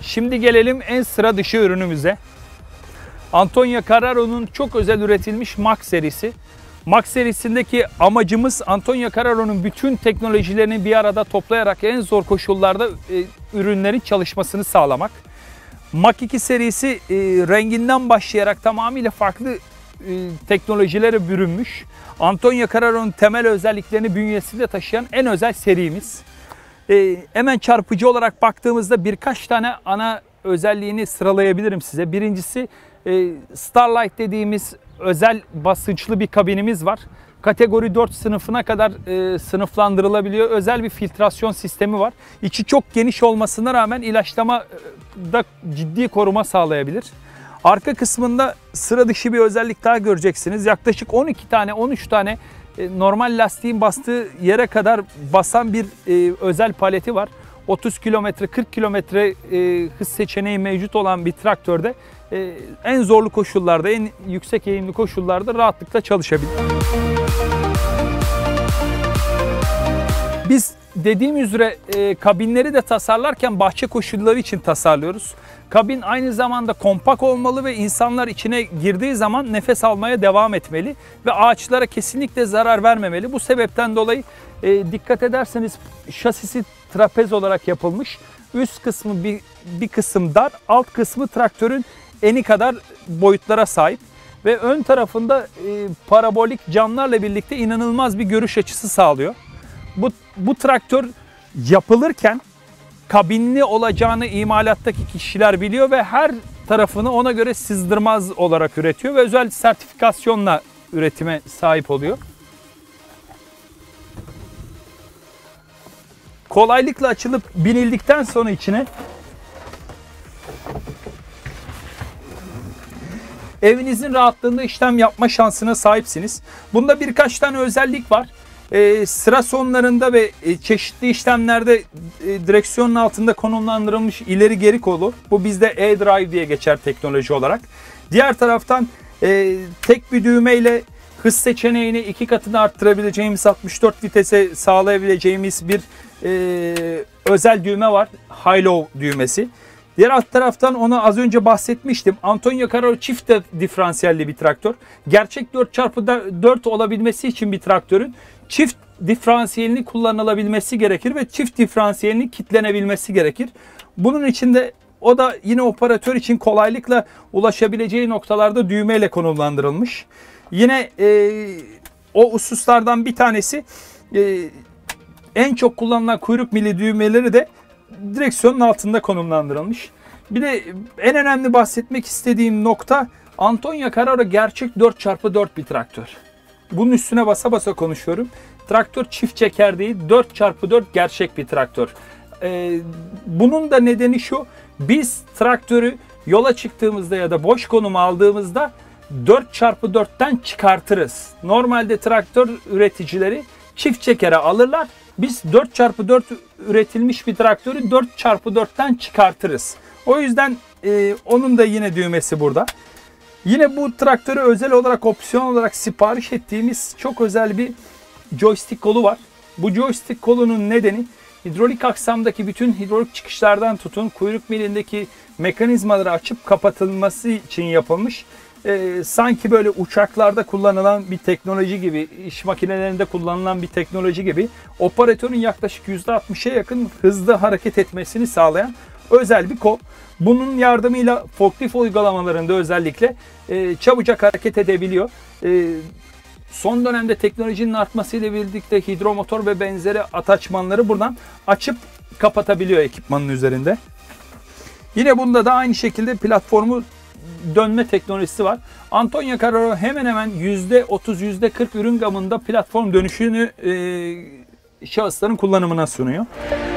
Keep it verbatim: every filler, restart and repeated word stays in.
Şimdi gelelim en sıra dışı ürünümüze. Antonio Carrera's çok özel üretilmiş Max serisi. Max serisindeki amacımız Antonio Carrera's bütün teknolojilerini bir arada toplayarak en zor koşullarda e, ürünlerin çalışmasını sağlamak. Mach iki serisi e, renginden başlayarak tamamıyla farklı e, teknolojilere bürünmüş. Antonio Carreras'ın temel özelliklerini bünyesinde taşıyan en özel serimiz. E, hemen çarpıcı olarak baktığımızda birkaç tane ana özelliğini sıralayabilirim size. Birincisi e, Starlight dediğimiz özel basınçlı bir kabinimiz var. Kategori dört sınıfına kadar e, sınıflandırılabiliyor. Özel bir filtrasyon sistemi var. İçi çok geniş olmasına rağmen ilaçlamada ciddi koruma sağlayabilir. Arka kısmında sıra dışı bir özellik daha göreceksiniz. Yaklaşık on iki tane on üç tane e, normal lastiğin bastığı yere kadar basan bir e, özel paleti var. otuz kilometre kırk kilometre e, hız seçeneği mevcut olan bir traktörde e, en zorlu koşullarda, en yüksek eğimli koşullarda rahatlıkla çalışabilir. Biz dediğim üzere e, kabinleri de tasarlarken bahçe koşulları için tasarlıyoruz. Kabin aynı zamanda kompak olmalı ve insanlar içine girdiği zaman nefes almaya devam etmeli ve ağaçlara kesinlikle zarar vermemeli. Bu sebepten dolayı e, dikkat ederseniz şasisi trapez olarak yapılmış. Üst kısmı bir, bir kısım dar, alt kısmı traktörün eni kadar boyutlara sahip. Ve ön tarafında e, parabolik camlarla birlikte inanılmaz bir görüş açısı sağlıyor. Bu, bu traktör yapılırken kabinli olacağını imalattaki kişiler biliyor ve her tarafını ona göre sızdırmaz olarak üretiyor ve özel sertifikasyonla üretime sahip oluyor. Kolaylıkla açılıp binildikten sonra içine evinizin rahatlığında işlem yapma şansına sahipsiniz. Bunda birkaç tane özellik var. Ee, sıra sonlarında ve e, çeşitli işlemlerde e, direksiyonun altında konumlandırılmış ileri geri kolu. Bu bizde e-drive diye geçer teknoloji olarak. Diğer taraftan e, tek bir düğmeyle hız seçeneğini iki katını arttırabileceğimiz, altmış dört vitese sağlayabileceğimiz bir e, özel düğme var. High-low düğmesi. Diğer alt taraftan ona az önce bahsetmiştim. Antonio Carrera çift diferansiyelli bir traktör. Gerçek dört çarpı dört olabilmesi için bir traktörün çift diferansiyelini kullanılabilmesi gerekir ve çift diferansiyelinin kitlenebilmesi gerekir. Bunun için de o da yine operatör için kolaylıkla ulaşabileceği noktalarda düğmeyle konumlandırılmış. Yine e, o hususlardan bir tanesi e, en çok kullanılan kuyruk mili düğmeleri de direksiyonun altında konumlandırılmış. Bir de en önemli bahsetmek istediğim nokta, Antonio Carrera gerçek dört çarpı dört bir traktör. Bunun üstüne basa basa konuşuyorum. Traktör çift çeker değil, dört çarpı dört gerçek bir traktör. Ee, bunun da nedeni şu: biz traktörü yola çıktığımızda ya da boş konuma aldığımızda dört çarpı dörtten çıkartırız. Normalde traktör üreticileri çift çekere alırlar. Biz dört çarpı dört üretilmiş bir traktörü dört çarpı dörtten çıkartırız. O yüzden e, onun da yine düğmesi burada. Yine bu traktörü özel olarak, opsiyon olarak sipariş ettiğimiz çok özel bir joystick kolu var. Bu joystick kolunun nedeni, hidrolik aksamdaki bütün hidrolik çıkışlardan tutun kuyruk milindeki mekanizmaları açıp kapatılması için yapılmış. Ee, sanki böyle uçaklarda kullanılan bir teknoloji gibi, iş makinelerinde kullanılan bir teknoloji gibi operatörün yaklaşık yüzde altmışa yakın hızlı hareket etmesini sağlayan özel bir kol. Bunun yardımıyla forklift uygulamalarında özellikle e, çabucak hareket edebiliyor. E, son dönemde teknolojinin artmasıyla birlikte hidromotor ve benzeri ataçmanları buradan açıp kapatabiliyor ekipmanın üzerinde. Yine bunda da aynı şekilde platformu dönme teknolojisi var. Antonio Carrera hemen hemen yüzde otuz yüzde kırk ürün gamında platform dönüşünü e, şahısların kullanımına sunuyor.